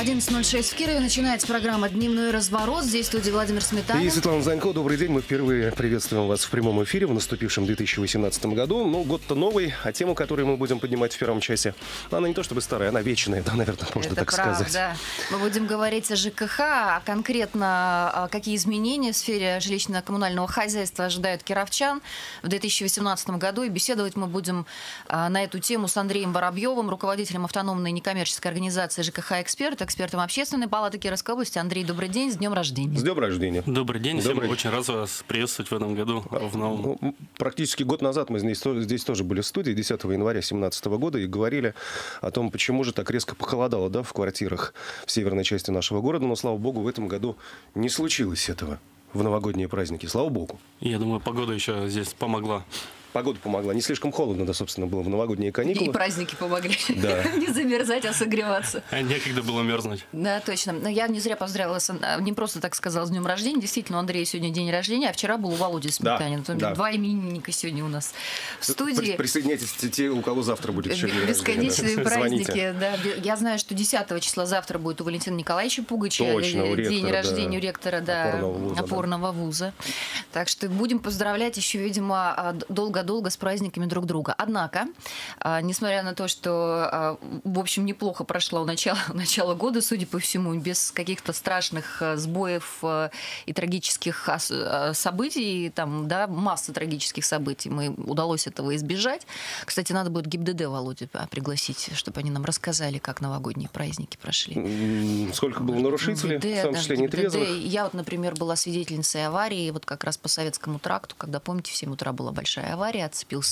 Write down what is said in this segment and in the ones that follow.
11:06 в Кирове. Начинается программа «Дневной разворот». Здесь в студии Владимир Сметанин. И Светлана Занько. Добрый день. Мы впервые приветствуем вас в прямом эфире в наступившем 2018 году. Ну, год-то новый, а тему, которую мы будем поднимать в первом часе, она не то чтобы старая, она вечная, да, наверное, можно так сказать. Да. Мы будем говорить о ЖКХ, а конкретно какие изменения в сфере жилищно-коммунального хозяйства ожидают кировчан в 2018 году. И беседовать мы будем на эту тему с Андреем Воробьевым, руководителем автономной некоммерческой организации ЖКХ «Эксперт», экспертом Общественной палаты Кировской области. Андрей, добрый день, с днем рождения. С днем рождения. Добрый день, всем очень рад вас приветствовать в этом году. Практически год назад мы здесь тоже были в студии, 10 января 2017 года, и говорили о том, почему же так резко похолодало, да, в квартирах в северной части нашего города. Но, слава богу, в этом году не случилось этого в новогодние праздники. Слава богу. Я думаю, погода еще здесь помогла. Погода помогла. Не слишком холодно, да, собственно, было в новогодние каникулы. И праздники помогли. Да. Не замерзать, а согреваться. Некогда было мерзнуть. Да, точно. Но я не зря поздравила, не просто так сказала с днем рождения. Действительно, у Андрея сегодня день рождения, а вчера был у Володи Сметанина. Да. Два именинника сегодня у нас в студии. Присоединяйтесь те, у кого завтра будет еще день бесконечные рождения. праздники. Да. Я знаю, что 10 числа завтра будет у Валентина Николаевича Пугача день рождения у ректора опорного вуза. Так что будем поздравлять еще, видимо, долго-долго с праздниками друг друга. Однако, несмотря на то, что, в общем, неплохо прошло начало года, судя по всему, без каких-то страшных сбоев и трагических событий, там, да, масса трагических событий, удалось этого избежать. Кстати, надо будет ГИБДД, Володя, пригласить, чтобы они нам рассказали, как новогодние праздники прошли. Сколько было нарушителей, в том числе нетрезвых? Я вот, например, была свидетельницей аварии, вот как раз по Советскому тракту, когда, помните, в 7 утра была большая авария,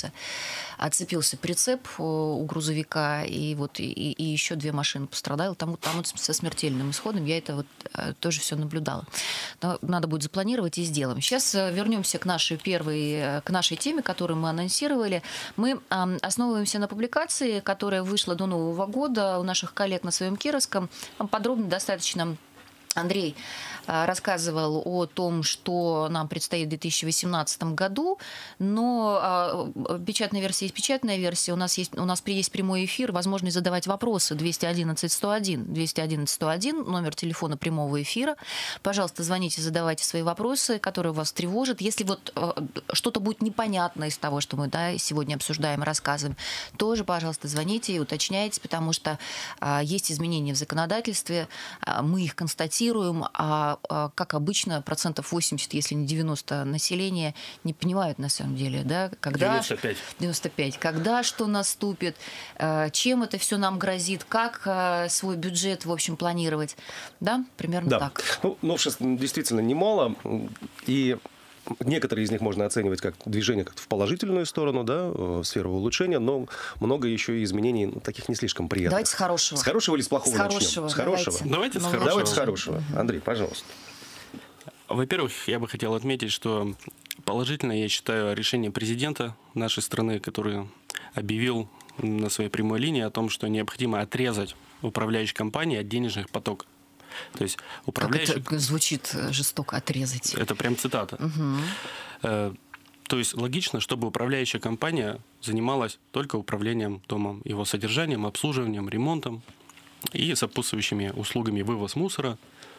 отцепился прицеп у грузовика, и еще 2 машины пострадали. Там вот со смертельным исходом. Я это вот тоже все наблюдала. Но надо будет запланировать и сделаем. Сейчас вернемся к нашей теме, которую мы анонсировали. Мы основываемся на публикации, которая вышла до Нового года у наших коллег на своем Кировском. Подробно достаточно Андрей рассказывал о том, что нам предстоит в 2018 году, но печатная версия есть печатная версия. У нас есть прямой эфир, возможность задавать вопросы. 211-101, номер телефона прямого эфира. Пожалуйста, звоните, задавайте свои вопросы, которые вас тревожат. Если вот что-то будет непонятно из того, что мы сегодня обсуждаем, рассказываем, тоже, пожалуйста, звоните и уточняйте, потому что есть изменения в законодательстве, мы их констатируем, как обычно, 80%, если не 90% населения не понимают на самом деле, да, когда 95. Когда что наступит, чем это все нам грозит, как свой бюджет, в общем, планировать, да, примерно так. Ну, новшеств действительно немало, и некоторые из них можно оценивать как движение как-то в положительную сторону, да, в сферу улучшения, но много еще и изменений таких не слишком приятных. Давайте с хорошего. С хорошего или с плохого начнем? С хорошего. Давайте с хорошего. Давайте с хорошего. Андрей, пожалуйста. Во-первых, я бы хотел отметить, что положительно я считаю решение президента нашей страны, который объявил на своей прямой линии о том, что необходимо отрезать управляющие компании от денежных потоков. То есть управляющий... Как это звучит жестоко, отрезать. Это прям цитата. Угу. То есть логично, чтобы управляющая компания занималась только управлением домом, его содержанием, обслуживанием, ремонтом и сопутствующими услугами вывоз мусора.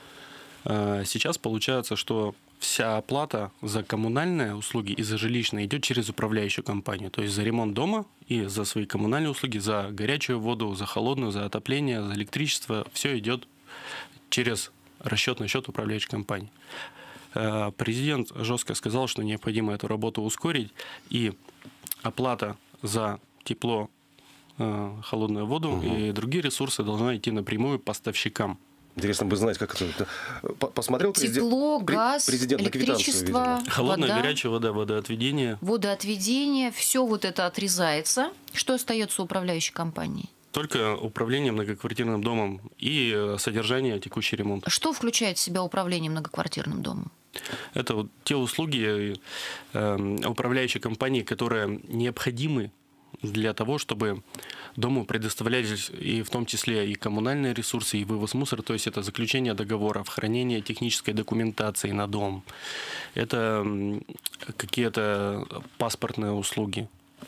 Сейчас получается, что вся оплата за коммунальные услуги и за жилищные идет через управляющую компанию. То есть за ремонт дома и за свои коммунальные услуги, за горячую воду, за холодную, за отопление, за электричество. Все идет через расчетный счет управляющей компании. Президент жестко сказал, что необходимо эту работу ускорить, и оплата за тепло, холодную воду и другие ресурсы должна идти напрямую поставщикам. Интересно бы знать, как это... Посмотрел тепло, газ, президент электричество, холодная, вода, горячая вода, водоотведение. Водоотведение, все вот это отрезается. Что остается у управляющей компании? Только управление многоквартирным домом и содержание, текущий ремонт. Что включает в себя управление многоквартирным домом? Это вот те услуги управляющей компании, которые необходимы для того, чтобы дому предоставлялись и в том числе и коммунальные ресурсы, и вывоз мусора, то есть это заключение договоров, хранение технической документации на дом, это какие-то паспортные услуги.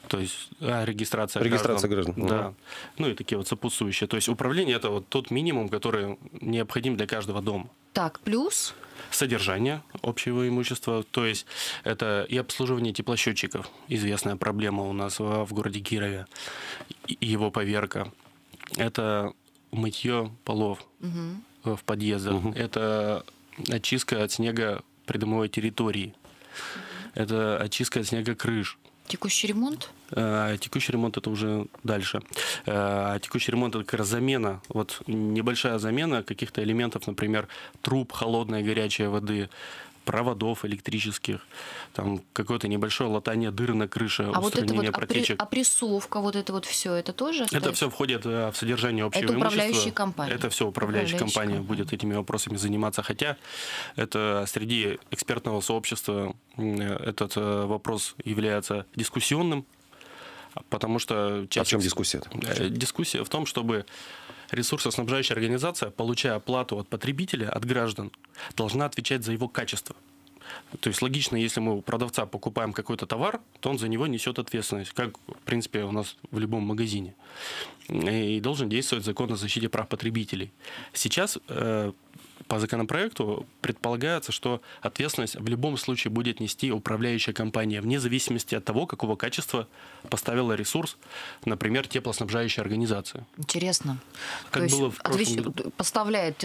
То есть регистрация граждан. Да. Ну и такие вот сопутствующие. То есть управление — это вот тот минимум, который необходим для каждого дома. Так, плюс? Содержание общего имущества, то есть это и обслуживание теплосчетчиков, известная проблема у нас в городе Кирове, и его поверка. Это мытье полов в подъездах, это очистка от снега придомовой территории, это очистка от снега крыш. Текущий ремонт? Текущий ремонт — это уже дальше. Текущий ремонт — это как раз замена, вот небольшая замена каких-то элементов, например, труб холодной и горячей воды, проводов электрических, там какое-то небольшое латание дыр на крыше, устранение протечек. Опрессовка, вот это вот все, это тоже? Это все входит в содержание общего имущества? Это имущества. управляющая компания? Это все управляющая компания будет этими вопросами заниматься, хотя это среди экспертного сообщества этот вопрос является дискуссионным, потому что... А в чем дискуссия? Дискуссия в том, чтобы ресурсоснабжающая организация, получая оплату от потребителя, от граждан, должна отвечать за его качество. То есть логично, если мы у продавца покупаем какой-то товар, то он за него несет ответственность, как, в принципе, у нас в любом магазине. И должен действовать закон о защите прав потребителей. Сейчас по законопроекту предполагается, что ответственность в любом случае будет нести управляющая компания, вне зависимости от того, какого качества поставила ресурс, например, теплоснабжающая организация. Интересно. Как то было есть в прошлом году. Поставляет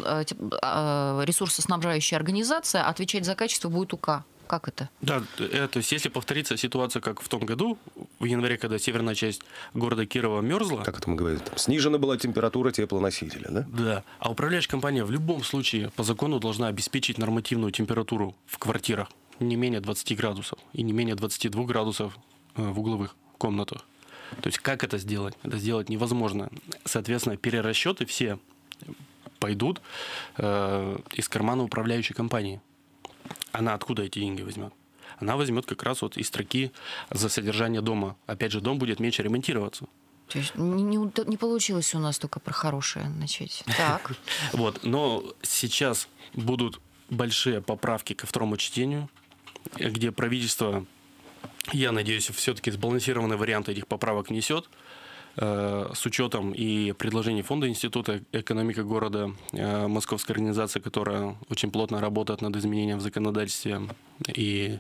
ресурсоснабжающая организация, отвечать за качество будет УК. Как это? Да, то есть если повторится ситуация, как в том году, в январе, когда северная часть города Кирова мерзла. Как это мы говорим? Там снижена была температура теплоносителя, да? Да. А управляющая компания в любом случае по закону должна обеспечить нормативную температуру в квартирах не менее 20 градусов и не менее 22 градусов в угловых комнатах. То есть как это сделать? Это сделать невозможно. Соответственно, перерасчеты все пойдут из кармана управляющей компании. Она откуда эти деньги возьмет? Она возьмет как раз вот из строки за содержание дома. Опять же, дом будет меньше ремонтироваться. То есть не получилось у нас только про хорошее начать. Так. Вот, но сейчас будут большие поправки ко второму чтению, где правительство, я надеюсь, все-таки сбалансированный вариант этих поправок внесет, с учетом и предложений фонда Института экономики города, московской организации, которая очень плотно работает над изменением в законодательстве, и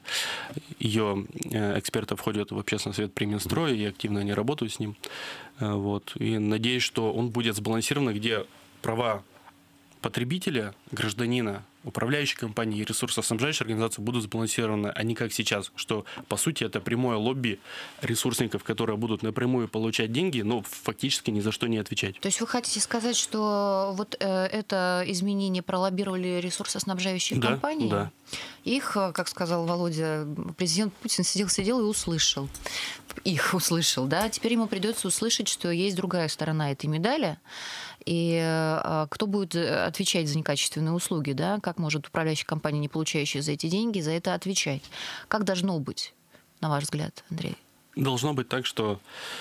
ее эксперты входят в общественный совет при Минстрое, и активно они работают с ним. Вот. И надеюсь, что он будет сбалансирован, где права потребителя, гражданина, управляющей компании и ресурсоснабжающей организации будут сбалансированы, а не как сейчас, что, по сути, это прямое лобби ресурсников, которые будут напрямую получать деньги, но фактически ни за что не отвечать. То есть вы хотите сказать, что вот это изменение пролоббировали ресурсоснабжающие компании? Да. Их, как сказал Володя, президент Путин сидел и услышал. Их услышал, да? Теперь ему придется услышать, что есть другая сторона этой медали, и кто будет отвечать за некачественные услуги, да? Как может управляющая компания, не получающая за эти деньги, за это отвечать? Как должно быть, на ваш взгляд, Андрей? Должно быть так, что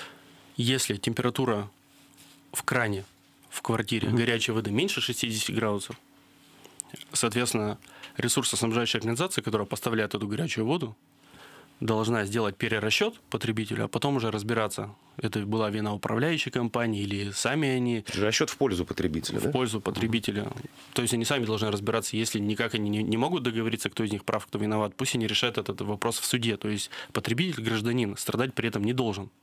если температура в кране, в квартире горячей воды меньше 60 градусов, соответственно, ресурсоснабжающая организация, которая поставляет эту горячую воду, должна сделать перерасчет потребителю, а потом уже разбираться, это была вина управляющей компании или сами они... Расчет в пользу потребителя, в пользу потребителя. То есть они сами должны разбираться, если никак они не могут договориться, кто из них прав, кто виноват, пусть они решают этот вопрос в суде. То есть потребитель, гражданин, страдать при этом не должен.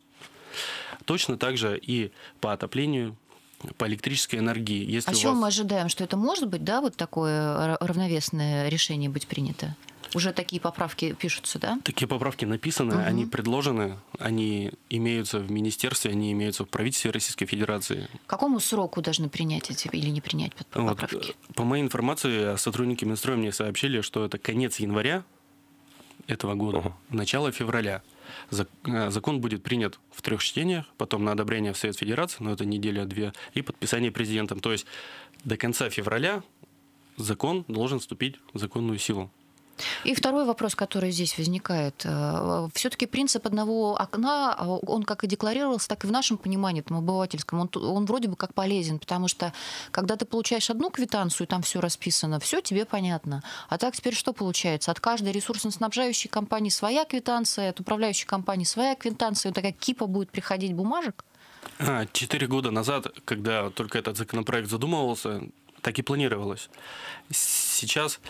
Точно так же и по отоплению, по электрической энергии. Если чего мы ожидаем? Что это может быть, да, вот такое равновесное решение быть принято? Уже такие поправки пишутся, да? Такие поправки написаны, они предложены, они имеются в министерстве, они имеются в правительстве Российской Федерации. К какому сроку должны принять эти или не принять поправки? Вот, по моей информации, сотрудники Минстроя мне сообщили, что это конец января этого года, начало февраля. Закон будет принят в 3 чтениях, потом на одобрение в Совет Федерации, но это неделя-две, и подписание президентом. То есть до конца февраля закон должен вступить в законную силу. И второй вопрос, который здесь возникает. Все-таки принцип одного окна, он как и декларировался, так и в нашем понимании, там, обывательском, он вроде бы как полезен, потому что когда ты получаешь одну квитанцию, там все расписано, все тебе понятно. А так теперь что получается? От каждой ресурсоснабжающей компании своя квитанция, от управляющей компании своя квитанция, вот такая кипа будет приходить бумажек? 4 года назад, когда только этот законопроект задумывался, так и планировалось. Сейчас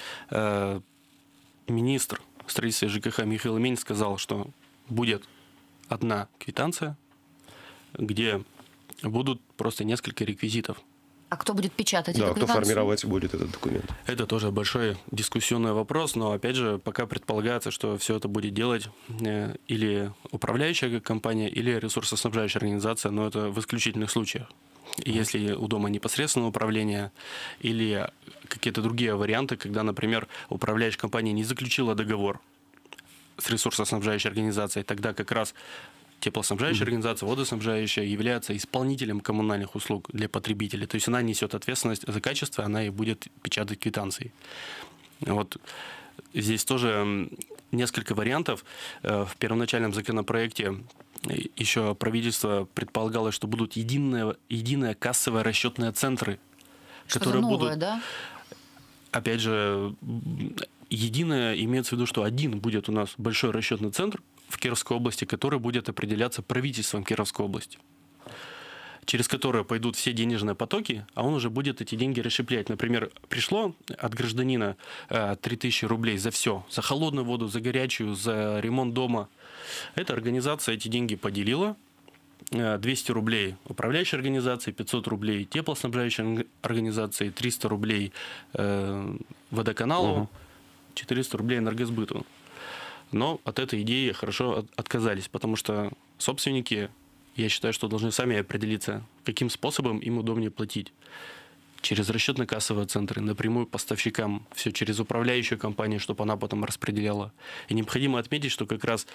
министр строительства и ЖКХ Михаил Минь сказал, что будет одна квитанция, где будут просто несколько реквизитов. А кто будет печатать эту квитанцию? Кто формировать будет этот документ? Это тоже большой дискуссионный вопрос, но, опять же, пока предполагается, что все это будет делать или управляющая компания, или ресурсоснабжающая организация, но это в исключительных случаях. Если у дома непосредственное управление или какие-то другие варианты, когда, например, управляющая компания не заключила договор с ресурсоснабжающей организацией, тогда как раз теплоснабжающая организация, водоснабжающая является исполнителем коммунальных услуг для потребителей. То есть она несет ответственность за качество, она и будет печатать квитанции. Вот здесь тоже несколько вариантов. В первоначальном законопроекте еще правительство предполагалось, что будут единые кассовые расчетные центры, которые новое, будут, да? Опять же, единое имеется в виду, что один будет у нас большой расчетный центр в Кировской области, который будет определяться правительством Кировской области, через которые пойдут все денежные потоки, а он уже будет эти деньги расщеплять. Например, пришло от гражданина 3000 рублей за все, за холодную воду, за горячую, за ремонт дома. Эта организация эти деньги поделила. 200 рублей управляющей организации, 500 рублей теплоснабжающей организации, 300 рублей водоканалу, 400 рублей энергосбыту. Но от этой идеи хорошо отказались, потому что собственники, я считаю, что должны сами определиться, каким способом им удобнее платить. Через расчетно-кассовые центры, напрямую поставщикам, все через управляющую компанию, чтобы она потом распределяла. И необходимо отметить, что как раз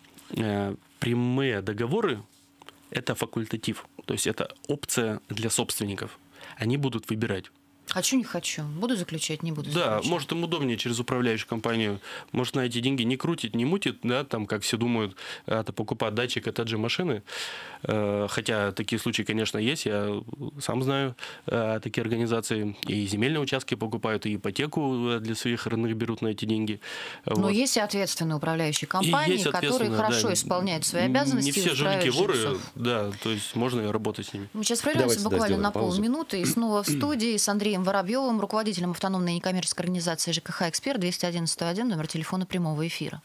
прямые договоры – это факультатив, то есть это опция для собственников. Они будут выбирать. Хочу, не хочу. Буду заключать, не буду заключать. Да, может, им удобнее через управляющую компанию. Может, на эти деньги не крутит, не мутит, да, там, как все думают, это покупать дачи, коттеджи, машины. Хотя такие случаи, конечно, есть. Я сам знаю такие организации. И земельные участки покупают, и ипотеку для своих родных берут на эти деньги. Но вот. Есть и ответственные управляющие компании, которые хорошо исполняют свои обязанности. Не все жулики-воры, да, то есть можно и работать с ними. Мы сейчас прервемся буквально на полминуты. И снова в студии с Андреем Воробьевым, руководителем автономной некоммерческой организации ЖКХ «Эксперт», 201-101, номер телефона прямого эфира.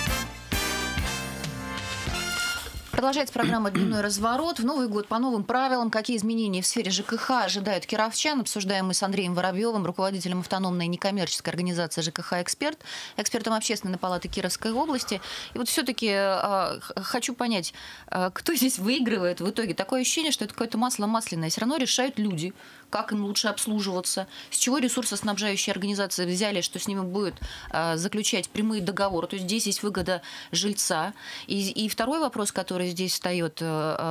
Продолжается программа «Дневной разворот». В Новый год по новым правилам. Какие изменения в сфере ЖКХ ожидают кировчан? Обсуждаем мы с Андреем Воробьевым, руководителем автономной некоммерческой организации ЖКХ «Эксперт», экспертом Общественной палаты Кировской области. И вот все-таки хочу понять, кто здесь выигрывает в итоге. Такое ощущение, что это какое-то масло масляное. Все равно решают люди, как им лучше обслуживаться, с чего ресурсоснабжающие организации взяли, что с ними будет заключать прямые договоры. То есть здесь есть выгода жильца. И второй вопрос, который здесь встает,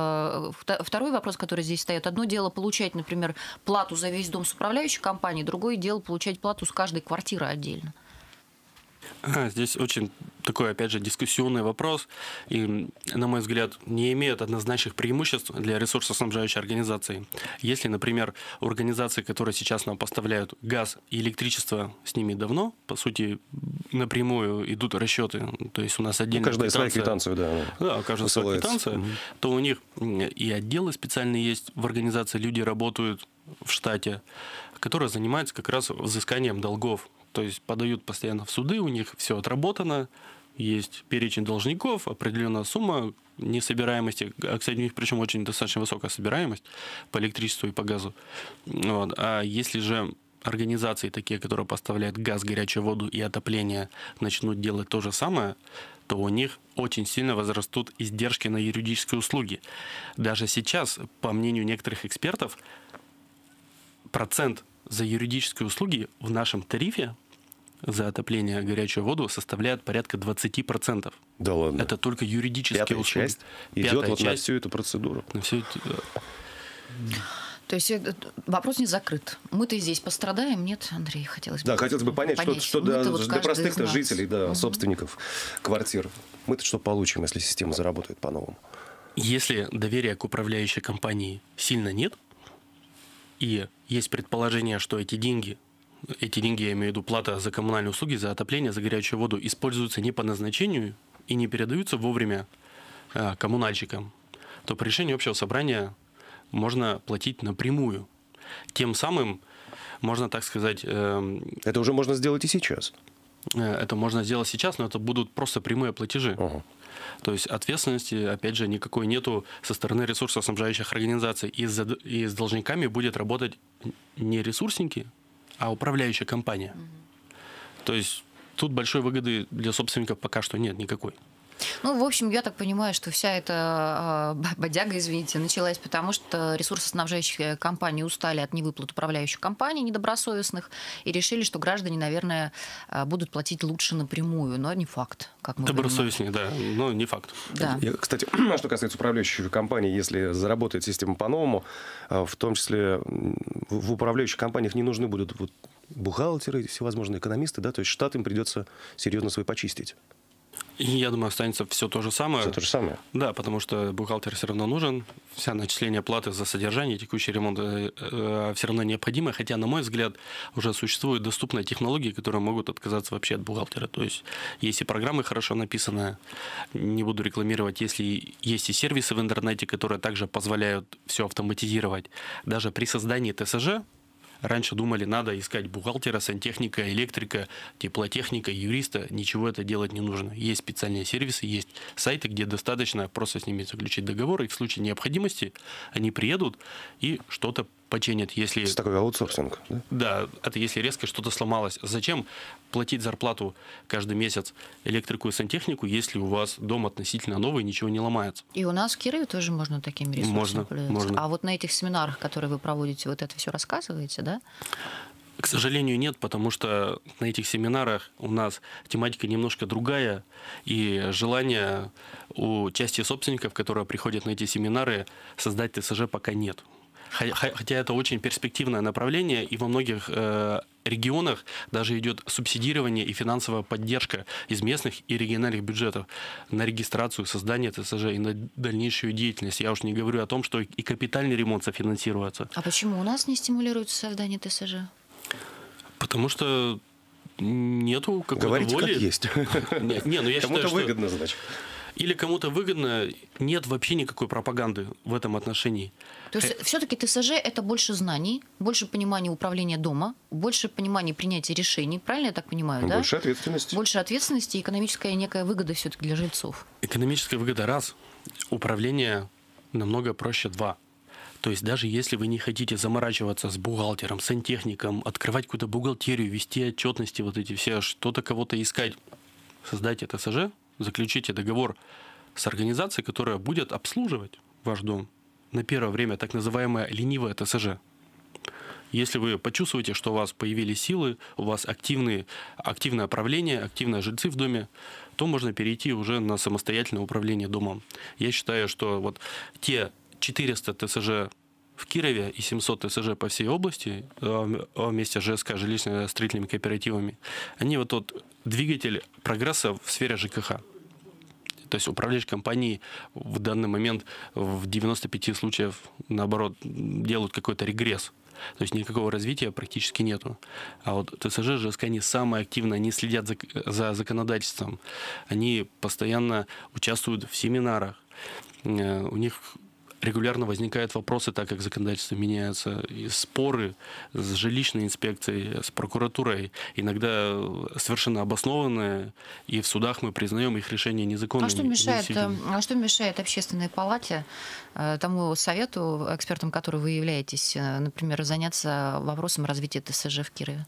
одно дело получать, например, плату за весь дом с управляющей компанией, другое дело получать плату с каждой квартиры отдельно. Здесь очень такой, опять же, дискуссионный вопрос. И, на мой взгляд, не имеет однозначных преимуществ для ресурсоснабжающей организации. Если, например, у организаций, которые сейчас нам поставляют газ и электричество, с ними давно, по сути, напрямую идут расчеты. То есть у нас отдельная каждая своя квитанция, да. Да, у каждой своя квитанция. То у них и отделы специальные есть в организации, люди работают в штате, которые занимаются как раз взысканием долгов. То есть подают постоянно в суды, у них все отработано, есть перечень должников, определенная сумма несобираемости. Кстати, у них причем очень достаточно высокая собираемость по электричеству и по газу. Вот. А если же организации такие, которые поставляют газ, горячую воду и отопление, начнут делать то же самое, то у них очень сильно возрастут издержки на юридические услуги. Даже сейчас, по мнению некоторых экспертов, процент за юридические услуги в нашем тарифе за отопление, горячую воду составляет порядка 20%. Да ладно. Это только юридические услуги. Часть идет на всю эту процедуру. На всю эту... То есть вопрос не закрыт. Мы-то здесь пострадаем, нет, Андрей, хотелось бы. Да, хотелось бы понять, что для простых-то жителей, собственников квартир. Мы-то что получим, если система заработает по-новому? Если доверия к управляющей компании сильно нет, и есть предположение, что эти деньги, я имею в виду плата за коммунальные услуги, за отопление, за горячую воду, используются не по назначению и не передаются вовремя коммунальщикам, то по решению общего собрания можно платить напрямую. Тем самым можно, так сказать... Это уже можно сделать и сейчас. Это можно сделать сейчас, но это будут просто прямые платежи. То есть ответственности, опять же, никакой нету со стороны ресурсоснабжающих организаций. И с должниками будет работать не ресурсники, а управляющая компания. То есть тут большой выгоды для собственников пока что нет никакой. Ну, в общем, я так понимаю, что вся эта бодяга, извините, началась потому, что ресурсоснабжающие компании устали от невыплат управляющих компаний недобросовестных и решили, что граждане, наверное, будут платить лучше напрямую, но не факт, как мы добросовестнее, да, но не факт. Да. Кстати, что касается управляющих компаний, если заработает система по-новому, в том числе в управляющих компаниях не нужны будут бухгалтеры, всевозможные экономисты, да, то есть штат им придется серьезно свой почистить. И я думаю, останется все то же самое. Все то же самое? Да, потому что бухгалтер все равно нужен. Вся начисление платы за содержание, текущий ремонт все равно необходимо. Хотя, на мой взгляд, уже существуют доступные технологии, которые могут отказаться вообще от бухгалтера. То есть есть и программы хорошо написанные, не буду рекламировать, если есть и сервисы в интернете, которые также позволяют все автоматизировать. Даже при создании ТСЖ раньше думали, надо искать бухгалтера, сантехника, электрика, теплотехника, юриста. Ничего это делать не нужно. Есть специальные сервисы, есть сайты, где достаточно просто с ними заключить договор, и в случае необходимости они приедут и что-то починят. Если... Это такой аутсорсинг, да? Да, это если резко что-то сломалось. Зачем платить зарплату каждый месяц электрику и сантехнику, если у вас дом относительно новый, ничего не ломается? И у нас в Кирове тоже можно такими ресурсами пользоваться. Можно. А вот на этих семинарах, которые вы проводите, вот это все рассказываете, да? К сожалению, нет, потому что на этих семинарах у нас тематика немножко другая, и желания у части собственников, которые приходят на эти семинары, создать ТСЖ пока нет. Хотя это очень перспективное направление, и во многих регионах даже идет субсидирование и финансовая поддержка из местных и региональных бюджетов на регистрацию, создание ТСЖ и на дальнейшую деятельность. Я уж не говорю о том, что и капитальный ремонт софинансируется. А почему у нас не стимулируется создание ТСЖ? Потому что нету какой-то Говорите, воли. как есть. Не, ну я Кому-то считаю, выгодно, значит. Или кому-то выгодно, нет вообще никакой пропаганды в этом отношении. То есть все-таки ТСЖ – это больше знаний, больше понимания управления дома, больше понимания принятия решений, правильно я так понимаю, да? Больше ответственности. Больше ответственности и экономическая некая выгода все-таки для жильцов. Экономическая выгода – раз. Управление намного проще – два. То есть даже если вы не хотите заморачиваться с бухгалтером, сантехником, открывать какую-то бухгалтерию, вести отчетности, вот эти все, что-то кого-то искать, создайте ТСЖ, заключите договор с организацией, которая будет обслуживать ваш дом на первое время, так называемое ленивое ТСЖ. Если вы почувствуете, что у вас появились силы, у вас активное правление, активные жильцы в доме, то можно перейти уже на самостоятельное управление домом. Я считаю, что вот те 400 ТСЖ в Кирове и 700 ТСЖ по всей области вместе с ЖСК, жилищно-строительными кооперативами, они вот тот двигатель прогресса в сфере ЖКХ. То есть управляющие компании в данный момент в 95 случаев, наоборот, делают какой-то регресс. То есть никакого развития практически нету. А вот ТСЖ, ЖСК, они самые активные, они следят за законодательством. Они постоянно участвуют в семинарах. У них регулярно возникают вопросы, так как законодательство меняется, и споры с жилищной инспекцией, с прокуратурой, иногда совершенно обоснованные, и в судах мы признаем их решения незаконными. А что мешает общественной палате, тому совету, экспертам, которым вы являетесь, например, заняться вопросом развития ТСЖ в Кирове?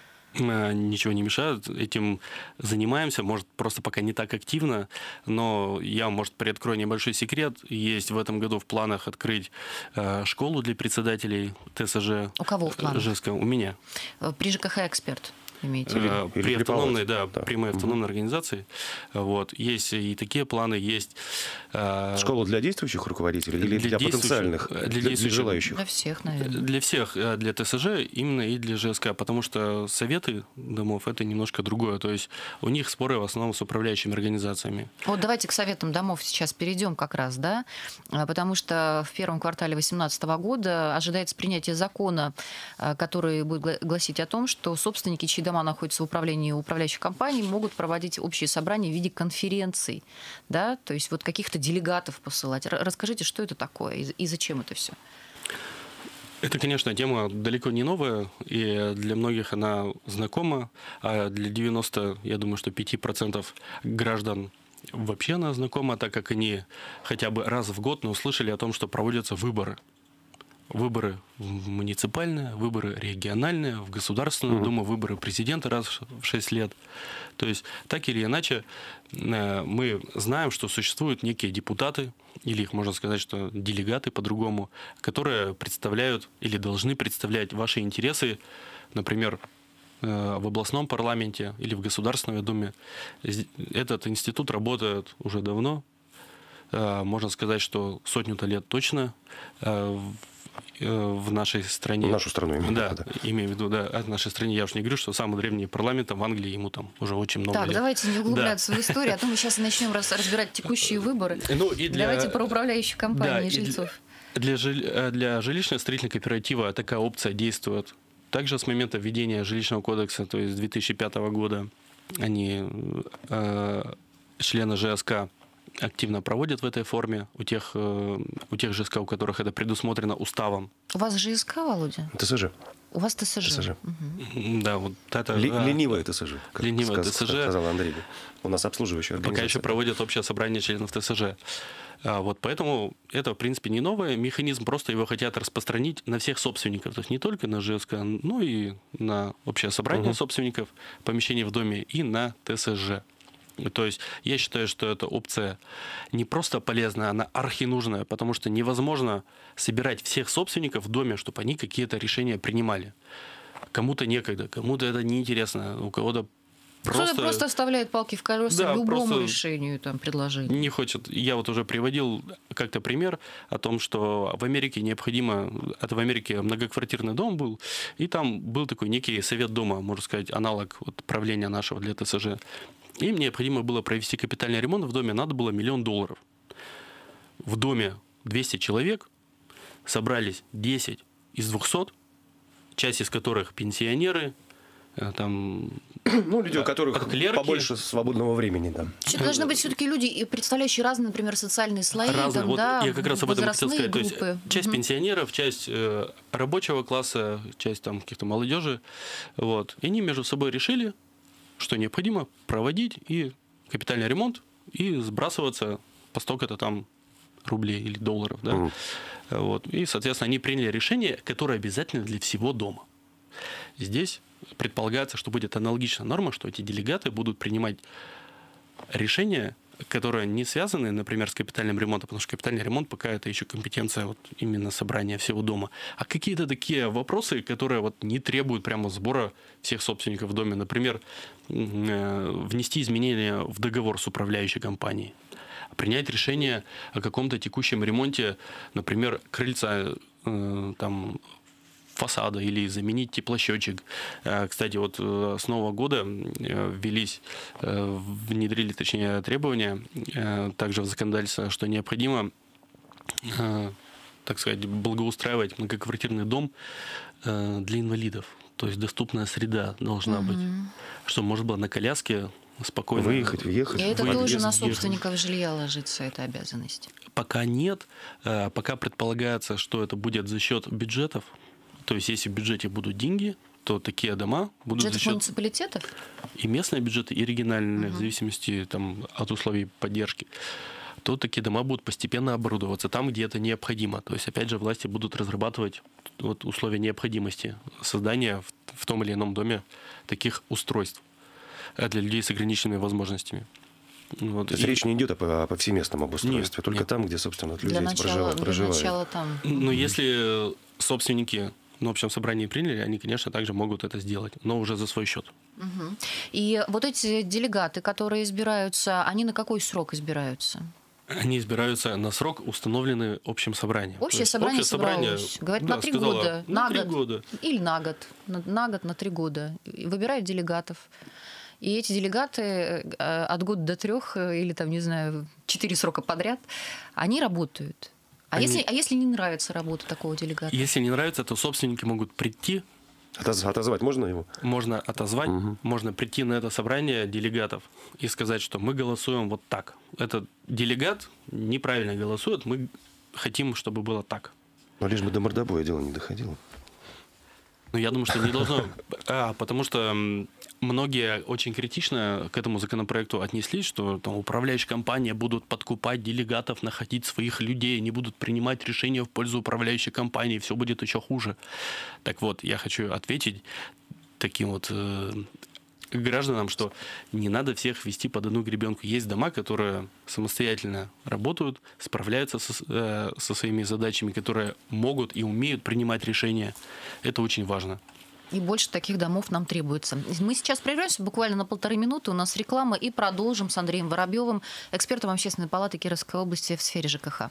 Ничего не мешает, этим занимаемся, может, просто пока не так активно, но я, может, приоткрою небольшой секрет. Есть в этом году в планах открыть школу для председателей ТСЖ. У кого в планах? ЖСК. У меня. При ЖКХ «Эксперт». имеете в виду? При автономной, да, да. прямой автономной организации. Вот. Есть и такие планы, есть... Школа для действующих руководителей или для потенциальных, для желающих? Для всех, наверное. Для всех, для ТСЖ именно и для ЖСК, потому что советы домов – это немножко другое. То есть у них споры в основном с управляющими организациями. Вот давайте к советам домов сейчас перейдем как раз, да, потому что в первом квартале 2018 года ожидается принятие закона, который будет гласить о том, что собственники, чьи дома находятся в управлении управляющих компаний, могут проводить общие собрания в виде конференций, да, то есть вот каких-то делегатов посылать. Расскажите, что это такое и зачем это все? Это, конечно, тема далеко не новая, и для многих она знакома, а для 90, я думаю, что 5% граждан вообще она знакома, так как они хотя бы раз в год услышали о том, что проводятся выборы. Выборы муниципальные, выборы региональные, в Государственную Думу, выборы президента раз в 6 лет. То есть, так или иначе, мы знаем, что существуют некие депутаты, или их можно сказать, что делегаты по-другому, которые представляют или должны представлять ваши интересы, например, в областном парламенте или в Государственной Думе. Этот институт работает уже давно. Можно сказать, что сотню-то лет точно в нашей стране. В нашу страну, имею в виду. Да, имею в виду, да, в нашей стране. Я уж не говорю, что самый древний парламент в Англии, ему там уже очень много лет. Так, давайте не углубляться в историю, а то мы сейчас начнем разбирать текущие выборы. Ну, и Давайте про управляющие компании и жильцов. Для жилищно-строительного кооператива такая опция действует. Также с момента введения жилищного кодекса, то есть с 2005 года, они, члены ЖСК, активно проводят в этой форме у тех ЖСК, у которых это предусмотрено уставом. У вас ЖСК, Володя? ТСЖ. У вас ТСЖ. ТСЖ. Да, вот это... Ленивая ТСЖ, как ленивая ТСЖ. сказал Андрей. У нас обслуживающая организация. Пока еще проводят общее собрание членов ТСЖ. Вот поэтому это, в принципе, не новый механизм, просто его хотят распространить на всех собственников. То есть не только на ЖСК, но и на общее собрание собственников помещений в доме и на ТСЖ. То есть я считаю, что эта опция не просто полезная, она архинужная, потому что невозможно собирать всех собственников в доме, чтобы они какие-то решения принимали. Кому-то некогда, кому-то это неинтересно, у кого-то Кто-то просто вставляет палки в колеса любому решению, там, предложению. Не хочет. Я вот уже приводил как-то пример о том, что в Америке необходимо... Это в Америке многоквартирный дом был, и там был такой некий совет дома, можно сказать, аналог вот правления нашего для ТСЖ. Им необходимо было провести капитальный ремонт в доме, надо было $1 миллион. В доме 200 человек, собрались 10 из 200, часть из которых пенсионеры, там... Ну, люди, у которых клерки. Побольше свободного времени, да. Это должны быть все-таки люди, представляющие разные, например, социальные слои. Разные. Там, Вот да, я как раз об этом хотел сказать. группы. То есть часть пенсионеров, часть рабочего класса, часть там каких-то молодежи. Вот. И они между собой решили, что необходимо проводить и капитальный ремонт, и сбрасываться по столько-то там рублей или долларов. Да? Вот. И, соответственно, они приняли решение, которое обязательно для всего дома. Здесь предполагается, что будет аналогичная норма, что эти делегаты будут принимать решения, которые не связаны, например, с капитальным ремонтом, потому что капитальный ремонт пока это еще компетенция вот именно собрания всего дома, а какие-то такие вопросы, которые вот не требуют прямо сбора всех собственников в доме. Например, внести изменения в договор с управляющей компанией, принять решение о каком-то текущем ремонте, например, крыльца, там, фасада или заменить теплосчетчик. Кстати, вот с Нового года внедрили, точнее, требования также в законодательство, что необходимо, так сказать, благоустраивать многоквартирный дом для инвалидов. То есть доступная среда должна быть, чтобы можно было на коляске спокойно выехать, въехать. И это тоже на собственников жилья ложится, эта обязанность? Пока нет. Пока предполагается, что это будет за счет бюджетов. То есть, если в бюджете будут деньги, то такие дома будут бюджеты за счет... муниципалитетов? И местные бюджеты, и региональные, в зависимости там, от условий поддержки. То такие дома будут постепенно оборудоваться там, где это необходимо. То есть, опять же, власти будут разрабатывать вот, условия необходимости создания в том или ином доме таких устройств для людей с ограниченными возможностями. Вот. То есть речь не идет о повсеместном обустройстве, нет, только нет. там, где, собственно, люди Для начала проживают. там. Но если собственники на общем собрании приняли, они, конечно, также могут это сделать, но уже за свой счет. Мгм. И вот эти делегаты, которые избираются, они на какой срок избираются? Они избираются на срок, установленный общим собранием. То Общее есть собрание общее собрание, собралось. Говорит, да, на 3 сказало, года, на на 3 год. года. Или на год. На год, на 3 года. И выбирают делегатов. И эти делегаты от года до 3, или там, не знаю, 4 срока подряд, они работают. А если не нравится работа такого делегата? Если не нравится, то собственники могут прийти, Отозвать можно его? можно отозвать, можно прийти на это собрание делегатов и сказать, что мы голосуем вот так. Этот делегат неправильно голосует, мы хотим, чтобы было так. Но лишь бы до мордобоя дело не доходило. Ну, я думаю, что не должно. Потому что многие очень критично к этому законопроекту отнеслись, что там управляющие компании будут подкупать делегатов, находить своих людей, не будут принимать решения в пользу управляющей компании, все будет еще хуже. Так вот, я хочу ответить таким вот гражданам, что не надо всех вести под одну гребенку. Есть дома, которые самостоятельно работают, справляются со своими задачами, которые могут и умеют принимать решения. Это очень важно. И больше таких домов нам требуется. Мы сейчас прервемся буквально на 1,5 минуты. У нас реклама. И продолжим с Андреем Воробьевым, экспертом Общественной палаты Кировской области в сфере ЖКХ.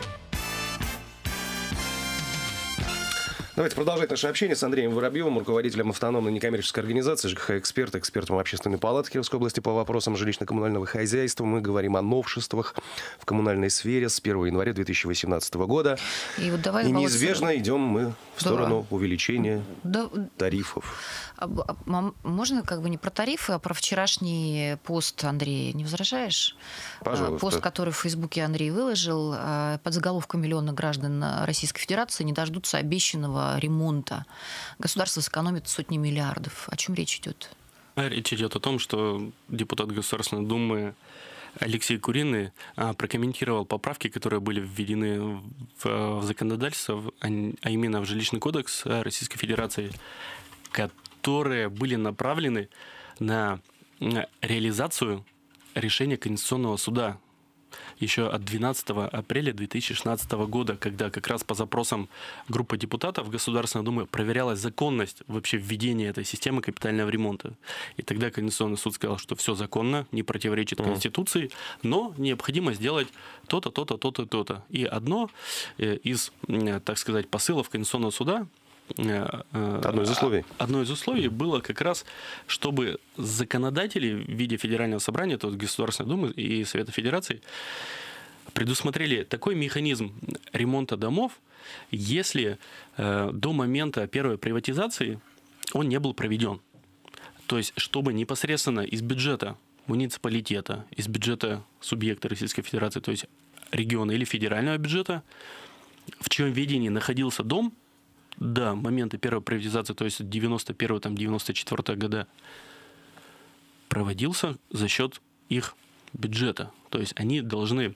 Давайте продолжать наше общение с Андреем Воробьевым, руководителем автономной некоммерческой организации ЖКХ-эксперт, экспертом Общественной палаты Кировской области по вопросам жилищно-коммунального хозяйства. Мы говорим о новшествах в коммунальной сфере с 1 января 2018 года. И, вот давай, и неизбежно идем мы в сторону увеличения тарифов. Можно не про тарифы, а про вчерашний пост Андрея. Не возражаешь? Пожалуйста. Пост, который в Фейсбуке Андрей выложил, под заголовком «Миллионы граждан Российской Федерации не дождутся обещанного ремонта. Государство сэкономит сотни миллиардов». О чем речь идет? Речь идет о том, что депутат Государственной Думы Алексей Куриный прокомментировал поправки, которые были введены в законодательство, а именно в Жилищный кодекс Российской Федерации, которые были направлены на реализацию решения Конституционного суда еще от 12 апреля 2016 года, когда как раз по запросам группы депутатов Государственной Думы проверялась законность вообще введения этой системы капитального ремонта. И тогда Конституционный суд сказал, что все законно, не противоречит Конституции, но необходимо сделать то-то, то-то, то-то, то-то. И одно из, так сказать, посылов Конституционного суда, Одно из условий было как раз, чтобы законодатели в виде Федерального собрания, то есть Государственной Думы и Совета Федерации, предусмотрели такой механизм ремонта домов, если до момента первой приватизации он не был проведен. То есть, чтобы непосредственно из бюджета муниципалитета, из бюджета субъекта Российской Федерации, то есть региона или федерального бюджета, в чьем ведении находился дом, до момента первой приватизации, то есть 91-94 года, проводился за счет их бюджета. То есть они должны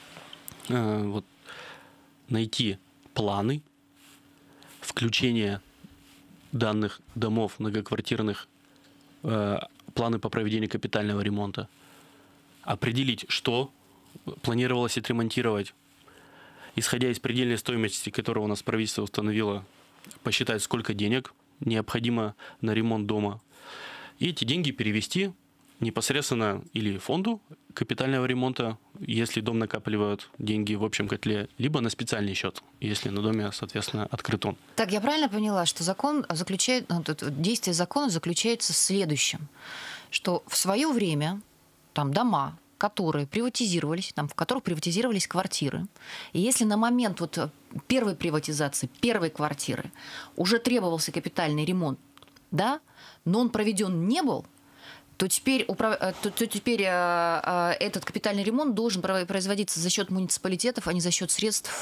найти планы включения данных домов многоквартирных, планы по проведению капитального ремонта, определить, что планировалось отремонтировать, исходя из предельной стоимости, которую у нас правительство установило, посчитать, сколько денег необходимо на ремонт дома, и эти деньги перевести непосредственно или фонду капитального ремонта, если дом накапливают деньги в общем котле, либо на специальный счет, если на доме, соответственно, открыт он. Так, я правильно поняла, что действие закона заключается в следующем, что в свое время там дома, которые приватизировались, в которых приватизировались квартиры. И если на момент первой приватизации, первой квартиры уже требовался капитальный ремонт, да, но он проведен не был, то теперь этот капитальный ремонт должен производиться за счет муниципалитетов, а не за счет средств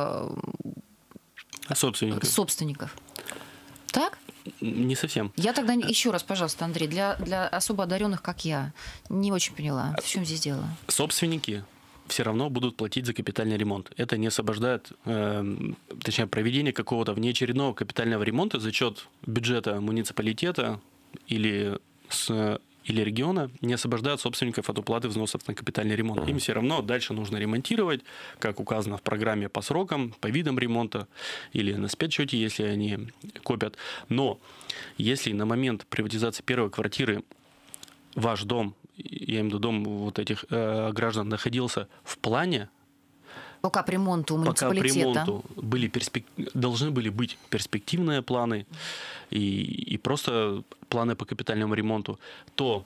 собственников. Так? Не совсем. Я тогда еще раз, пожалуйста, Андрей, для особо одаренных, как я, не очень поняла, в чем здесь дело. Собственники все равно будут платить за капитальный ремонт. Это не освобождает, точнее, проведение какого-то внеочередного капитального ремонта за счет бюджета муниципалитета или или региона не освобождают собственников от уплаты взносов на капитальный ремонт. Им все равно дальше нужно ремонтировать, как указано в программе, по срокам, по видам ремонта или на спецсчете, если они копят. Но если на момент приватизации первой квартиры ваш дом, я имею в виду дом вот этих граждан, находился в плане, по капремонту у пока муниципалитета. по ремонту должны были быть перспективные планы и просто планы по капитальному ремонту, то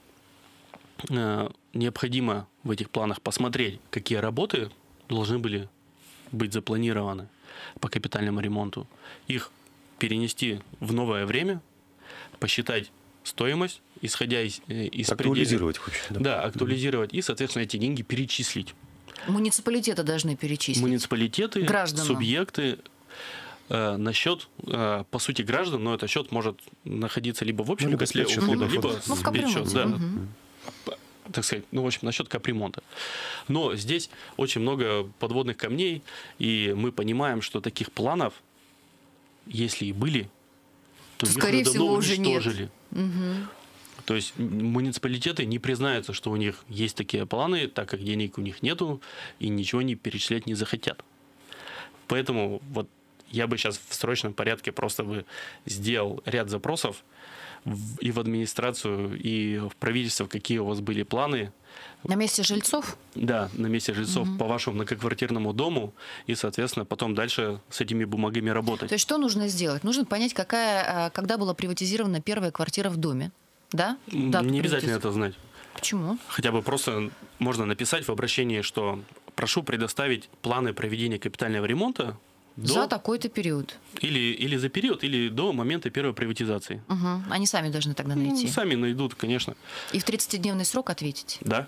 необходимо в этих планах посмотреть, какие работы должны были быть запланированы по капитальному ремонту, их перенести в новое время, посчитать стоимость, исходя из актуализировать вообще. Да, актуализировать и, соответственно, эти деньги перечислить. Муниципалитеты должны перечислить. Муниципалитеты, Гражданам. субъекты на счет, по сути, граждан, но этот счет может находиться либо в общем либо котле спецсчет, ухода, либо либо в капремонте. спецсчет, да. Так сказать, в общем, на счет капремонта. Но здесь очень много подводных камней, и мы понимаем, что таких планов, если и были, то их скорее уже всего, давно уже уничтожили. Мгм. То есть муниципалитеты не признаются, что у них есть такие планы, так как денег у них нету, и ничего не перечислять не захотят. Поэтому вот я бы сейчас в срочном порядке просто бы сделал ряд запросов и в администрацию, и в правительство, какие у вас были планы. На месте жильцов? Да, на месте жильцов по вашему многоквартирному дому, и, соответственно, потом дальше с этими бумагами работать. То есть что нужно сделать? Нужно понять, когда была приватизирована первая квартира в доме. Да? Дату Не обязательно приватизации. это знать. Почему? Хотя бы просто можно написать в обращении, что прошу предоставить планы проведения капитального ремонта За такой-то период. или за период, или до момента первой приватизации. Угу. Они сами должны тогда найти. Сами найдут, конечно. И в 30-дневный срок ответить. Да.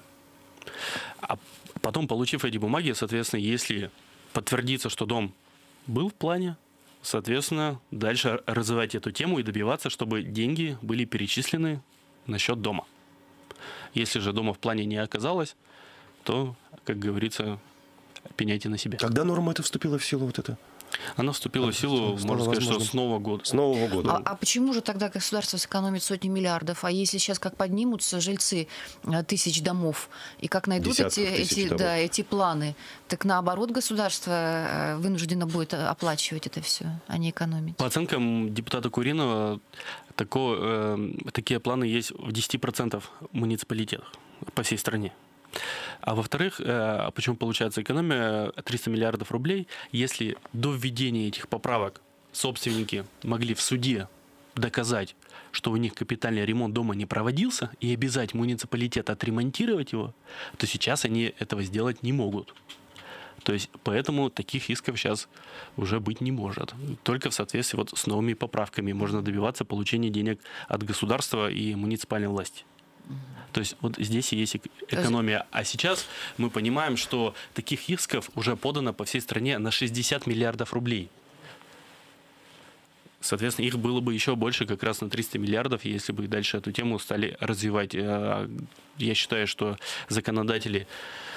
А потом, получив эти бумаги, соответственно, если подтвердится, что дом был в плане, соответственно, дальше развивать эту тему и добиваться, чтобы деньги были перечислены на счет дома. Если же дома в плане не оказалось, то, как говорится, пеняйте на себя. Когда норма эта вступила в силу вот это? Она вступила в силу, Стало можно сказать, что возможным. с Нового года. С Нового года. А почему же тогда государство сэкономит сотни миллиардов? А если сейчас как поднимутся жильцы тысяч домов, и как найдут Десятков тысяч домов. эти планы, так наоборот государство вынуждено будет оплачивать это все, а не экономить. По оценкам депутата Куринова, такие планы есть в 10% муниципалитетах по всей стране. А во-вторых, почему получается экономия 300 миллиардов рублей, если до введения этих поправок собственники могли в суде доказать, что у них капитальный ремонт дома не проводился, и обязать муниципалитет отремонтировать его, то сейчас они этого сделать не могут. То есть поэтому таких исков сейчас уже быть не может. Только в соответствии вот с новыми поправками можно добиваться получения денег от государства и муниципальной власти. То есть вот здесь и есть экономия. А сейчас мы понимаем, что таких исков уже подано по всей стране на 60 миллиардов рублей. Соответственно, их было бы еще больше, как раз на 300 миллиардов, если бы дальше эту тему стали развивать. Я считаю, что законодатели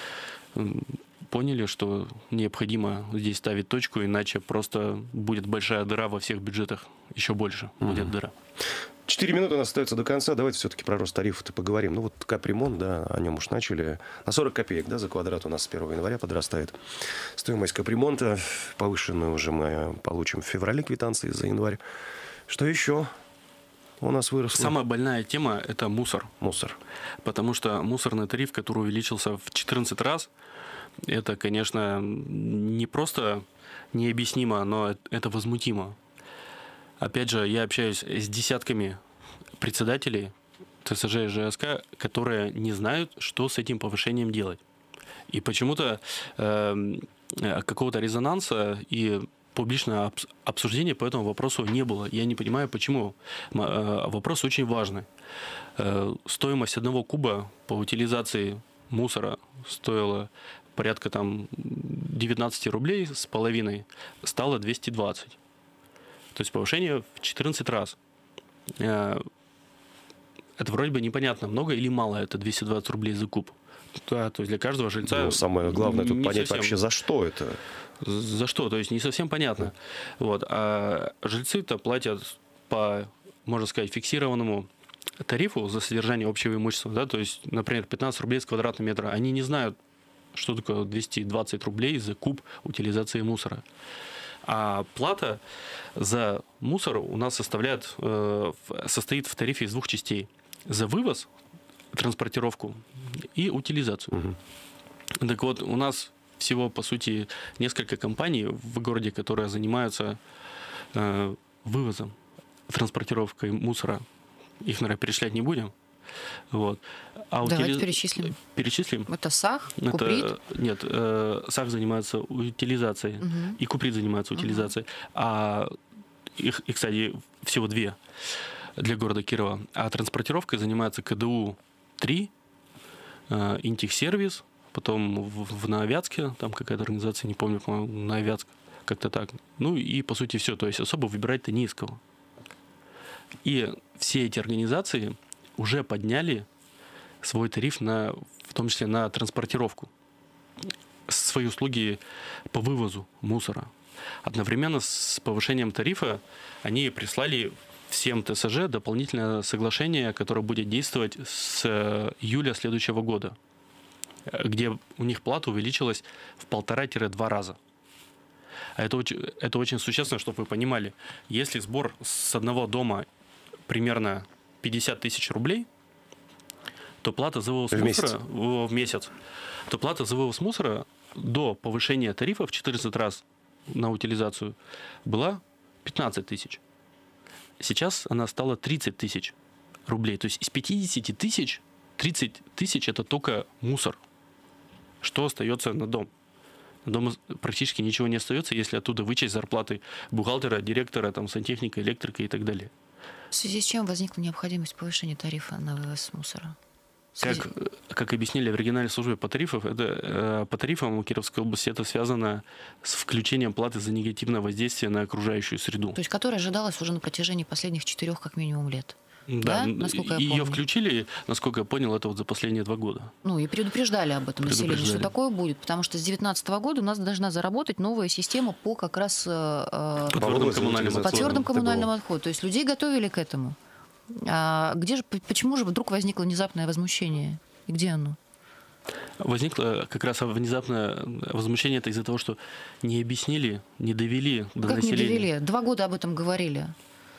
поняли, что необходимо здесь ставить точку, иначе просто будет большая дыра во всех бюджетах. Еще больше будет дыра. 4 минуты у нас остается до конца. Давайте все-таки про рост тарифов-то поговорим. Ну вот капремонт, да, о нем уж начали. На 40 копеек, да, за квадрат у нас с 1 января подрастает стоимость капремонта. Повышенную уже мы получим в феврале квитанции за январь. Что еще у нас выросло? Самая больная тема – это мусор. Мусор. Потому что мусорный тариф, который увеличился в 14 раз, это, конечно, не просто необъяснимо, но это возмутимо. Опять же, я общаюсь с десятками председателей ТСЖ и ЖСК, которые не знают, что с этим повышением делать. И почему-то какого-то резонанса и публичного обсуждения по этому вопросу не было. Я не понимаю, почему. Вопрос очень важный. Стоимость 1 куба по утилизации мусора стоила порядка 19 рублей с половиной, стало 220. То есть повышение в 14 раз. Это вроде бы непонятно, много или мало это 220 рублей за куб. Да, то есть для каждого жильца... Ну, самое главное тут понять совсем... вообще, за что это. За что? То есть не совсем понятно. Вот. А жильцы-то платят по, можно сказать, фиксированному тарифу за содержание общего имущества, да, то есть, например, 15 рублей с квадратного метра, они не знают, что такое 220 рублей за куб утилизации мусора. А плата за мусор у нас состоит в тарифе из двух частей. За вывоз, транспортировку и утилизацию. Так вот, у нас всего, по сути, несколько компаний в городе, которые занимаются вывозом, транспортировкой мусора. Их, наверное, перечислять не будем. Вот. Давайте перечислим. Перечислим. Это САХ, Куприт? Нет, САХ занимается утилизацией, и Куприт занимается утилизацией. А их, кстати, всего две для города Кирова. А транспортировкой занимается КДУ-3, Интехсервис, потом в Нововятске, там какая-то организация, не помню, по-моему, Нововятск, как-то так. Ну и, по сути, все. То есть особо выбирать-то не из кого. И все эти организации уже подняли свой тариф, в том числе на транспортировку, свои услуги по вывозу мусора. Одновременно с повышением тарифа они прислали всем ТСЖ дополнительное соглашение, которое будет действовать с июля следующего года, где у них плата увеличилась в 1,5-2 раза. А это очень существенно, чтобы вы понимали. Если сбор с одного дома примерно 50 тысяч рублей, то плата за вывоз мусора в месяц, то плата за вывоз мусора до повышения тарифа в 14 раз на утилизацию была 15 тысяч. Сейчас она стала 30 тысяч рублей. То есть из 50 тысяч 30 тысяч это только мусор. Что остается на дом? На дом практически ничего не остается, если оттуда вычесть зарплаты бухгалтера, директора, там, сантехника, электрика и так далее. В связи с чем возникла необходимость повышения тарифа на вывоз мусора? Как объяснили в региональной службе по тарифам у Кировской области, это связано с включением платы за негативное воздействие на окружающую среду. То есть, которая ожидалась уже на протяжении последних 4 как минимум лет. Да, насколько я помню. Ее включили, насколько я понял, это вот за последние 2 года. Ну и предупреждали об этом население, что такое будет, потому что с 2019 года у нас должна заработать новая система по как раз по твердым коммунальным отходам. То есть людей готовили к этому. А почему же вдруг возникло внезапное возмущение? И где оно? Возникло как раз внезапное возмущение это из-за того, что не объяснили, не довели до населения. Как не довели? 2 года об этом говорили.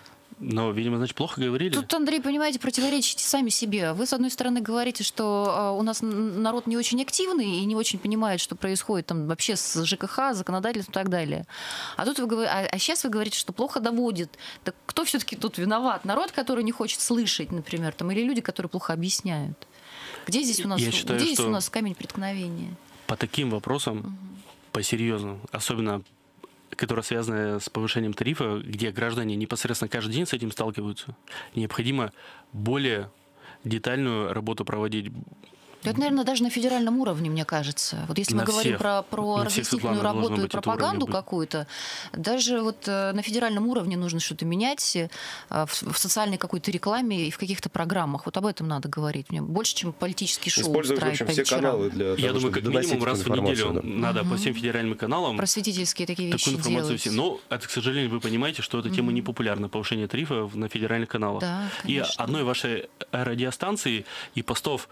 Но, видимо, значит, плохо говорили. Тут, Андрей, понимаете, противоречите сами себе. Вы, с одной стороны, говорите, что у нас народ не очень активный и не очень понимает, что происходит там вообще с ЖКХ, законодательством и так далее. А тут вы говорите, сейчас вы говорите, что плохо доводит. Так кто все-таки тут виноват? Народ, который не хочет слышать, например, там, или люди, которые плохо объясняют? Где здесь у нас камень преткновения? По таким вопросам, по серьезным, особенно которая связана с повышением тарифа, где граждане непосредственно каждый день с этим сталкиваются, необходимо более детальную работу проводить. Это, наверное, даже на федеральном уровне, мне кажется. Вот если мы говорим про разъяснительную работу и пропаганду какую-то, даже вот на федеральном уровне нужно что-то менять в социальной какой-то рекламе и в каких-то программах. Вот об этом надо говорить. Мне больше, чем политический шоу использовать, в общем, все каналы для того, я думаю, как минимум раз в неделю надо по всем федеральным каналам просветительские такие вещи такую информацию делать. Но, это, к сожалению, вы понимаете, что эта тема не популярна, повышение тарифа на федеральных каналах. Да, и одной вашей радиостанции и постов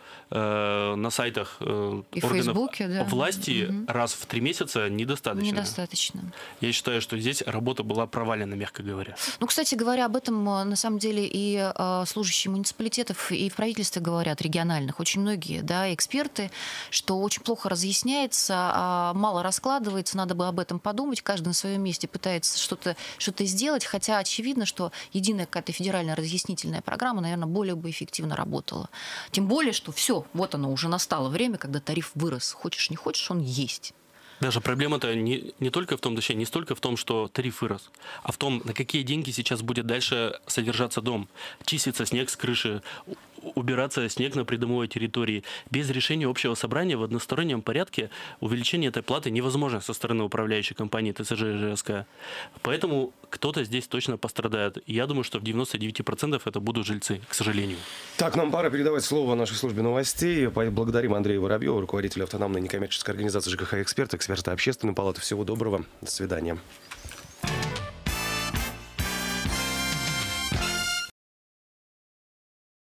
на сайтах органов власти раз в 3 месяца недостаточно. Я считаю, что здесь работа была провалена, мягко говоря. Ну, кстати говоря, об этом на самом деле и служащие муниципалитетов, и в правительстве говорят, региональных, очень многие, да, эксперты, что очень плохо разъясняется, мало раскладывается, надо бы об этом подумать, каждый на своем месте пытается что-то сделать, хотя очевидно, что единая какая-то федеральная разъяснительная программа, наверное, более бы эффективно работала. Тем более, что все, вот оно уже настало время, когда тариф вырос. Хочешь, не хочешь, он есть. Даже проблема-то не только в том, точнее, не столько в том, что тариф вырос, а в том, на какие деньги сейчас будет дальше содержаться дом. Чиститься снег с крыши, убираться снег на придомовой территории. Без решения общего собрания в одностороннем порядке увеличение этой платы невозможно со стороны управляющей компании ТСЖ и ЖСК. Поэтому кто-то здесь точно пострадает. И я думаю, что в 99% это будут жильцы, к сожалению. Так, нам пора передавать слово нашей службе новостей. Благодарим Андрея Воробьева, руководителя автономной некоммерческой организации ЖКХ «Эксперт», эксперта Общественной палаты. Всего доброго. До свидания.